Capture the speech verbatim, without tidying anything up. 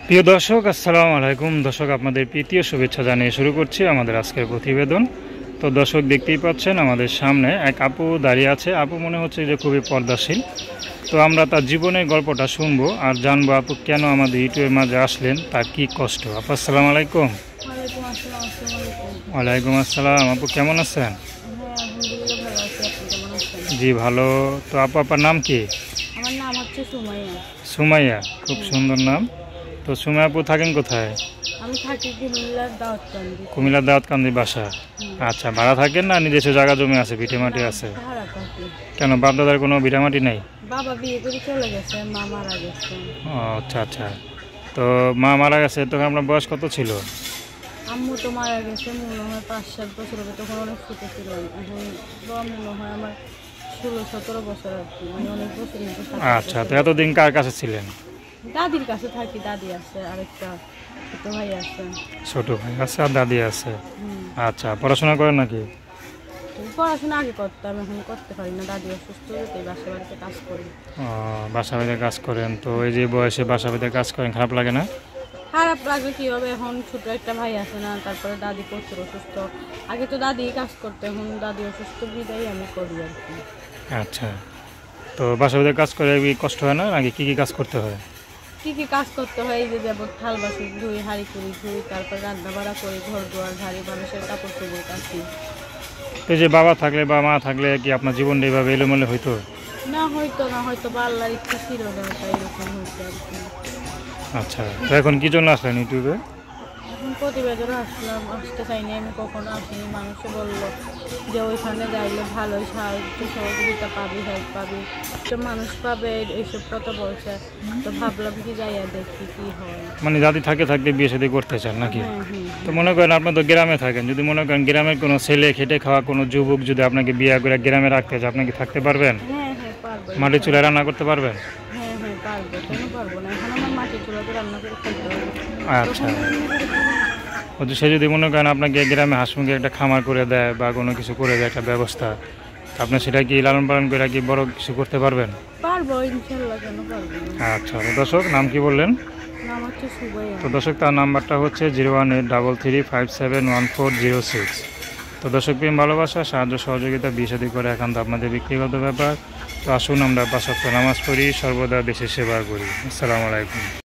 প্রিয় দর্শক, আসসালামু আলাইকুম। দর্শক, আপনাদের প্রীতীয় শুভেচ্ছা জানিয়ে শুরু করছি আমাদের আজকের প্রতিবেদন। তো দর্শক, দেখতেই পাচ্ছেন আমাদের সামনে এক আপু দাঁড়িয়ে আছে। আপু মনে হচ্ছে যে খুবই পর্দাশীল। তো আমরা তার জীবনের গল্পটা শুনবো আর জানবো আপু কেন আমাদের ইউটিউবের মাঝে আসলেন, তার কি কষ্ট। আপু আসসালামু আলাইকুম। ওয়ালাইকুম আসসালাম, আসসালামু আলাইকুম। ওয়ালাইকুম আসসালাম। আপু কেমন আছেন? হ্যাঁ, আলহামদুলিল্লাহ ভালো আছি। আপনি কেমন আছেন? জি ভালো। তো আপু, আপনার নাম কি? আমার নাম হচ্ছে সুমাইয়া। সুমাইয়া, খুব হুম। সুন্দর নাম। তো সুমাইয়া আপু থাকেন কোথায়? আমি থাকি কুমিল্লার দাউদকান্দি। কুমিল্লার দাউদকান্দি বাসা। হুম। আচ্ছা, ভাড়া থাকেন না নিজস্ব জায়গা জমি আছে, ভিটে মাটি না, আছে? ভাড়া থাকি। কেন, বাপ দাদার কোনো ভিটে মাটি নেই? বাবা বিয়ে করে চলে গেছে, মা মারা গেছে। ও আচ্ছা আচ্ছা। তো মা মারা গেছে, তখন আপনার বয়স কত ছিল? আম্মু তো মারা গেছে মনে হয় পাঁচ সাত বছর হবে, তখন অনেক ছোট ছিলাম। এখন বা মনে হয় আমার ষোলো সতেরো বছর আর কি, মানে অনেক বছর কিন্তু সাত আট আচ্ছা, তো বছর। এতদিন কার কাছে ছিলেন? দাদির কাছে থাকি, দাদি আছে, আরেকটা ছোট ভাই আছে। ছোট ভাই আছে আর দাদি আছে। হুম। আচ্ছা, পড়াশোনা করেন নাকি? পড়াশোনা আগে করতাম, এখন করতে পারি না, দাদি অসুস্থ, তাই বাসা বাড়িতে কাজ করি। ও, বাসা বাড়িতে কাজ করেন। তো এই যে বয়সে বাসা বাড়িতে কাজ করেন, খারাপ লাগে না? খারাপ লাগবে কি হবে, এখন ছোট একটা ভাই আছে না, তারপরে দাদি প্রচুর অসুস্থ। আগে তো দাদি কাজ করতে, এখন দাদি অসুস্থ বিদায় আমি করি আর কি। আচ্ছা, তো বাসা বাড়িতে কাজ করে কি কষ্ট হয় না? নাকি কি কি কাজ করতে হয়? কি কি কাজ করতে হয়, এই যে যেমন থাল বাসি ধুই, হাঁড়ি কুড়ি ধুই, তারপর রান্না বাড়া করি, ঘর দুয়ার ঝাড়ি, মানুষের কাপড় চোপড় কাছি। তো এই যে বাবা থাকলে বা মা থাকলে কি আপনার জীবনটা এইভাবে এলোমেলো হইতো? না হয়তো না, হয়তো বা আল্লাহর ইচ্ছা ছিল না, তাই এরকম হয়েছে আর কি। আচ্ছা, তো এখন কি জন্য আসলেন ইউটিউবে? এখন প্রতিবেদনে আসলাম, আসতে চাইনি, আমি কখনো আসিনি। মানুষে বললো যে ওইখানে যাইলে ভালোই সাহায্য সহযোগিতা পাবি, হেল্প পাবি, তো মানুষ পাবে, এইসব কথা বলছে। তো ভাবলাম কি যাইয়া দেখি কি হয়। মানে দাদি থাকে থাকতে বিয়ে শাদী করতে চান নাকি? হ্যাঁ হুম তো মনে করেন আপনি তো গ্রামে থাকেন, যদি মনে করেন গ্রামের কোনো ছেলে খেটে খাওয়া কোনো যুবক যদি আপনাকে বিয়ে করে গ্রামে রাখতে চায়, আপনি কি থাকতে পারবেন? হ্যাঁ হ্যাঁ পারবো। মাটির চুলায় রান্না করতে পারবেন? হ্যাঁ হ্যাঁ পারবো, কেন পারবো না। এখন আমার মাটির চুলাতে রান্না করে খেতে হবে। আচ্ছা, তখন ও যে সে যদি মনে করেন আপনাকে গ্রামে হাঁস মুরগির একটা খামার করে দেয় বা কোনো কিছু করে দেয়, একটা ব্যবস্থা, আপনি সেটা কি লালন পালন করে কি বড় কিছু করতে পারবেন? পারবো ইনশাল্লাহ, কেন পারবো না। আচ্ছা, তো দর্শক, নাম কি বললেন? নাম হচ্ছে সুবাইয়া। তো দর্শক, তার নাম্বারটা হচ্ছে zero one eight double three five seven one four zero six. তো দর্শক, প্রেম ভালোবাসা সাহায্য সহযোগিতা বিয়ে শাদী করে একান্ত আপনাদের ব্যক্তিগত ব্যাপার। তো আসুন আমরা পাঁচ ওয়াক্ত নামাজ পড়ি, সর্বদা দেশের সেবা করি। আসসালামু আলাইকুম।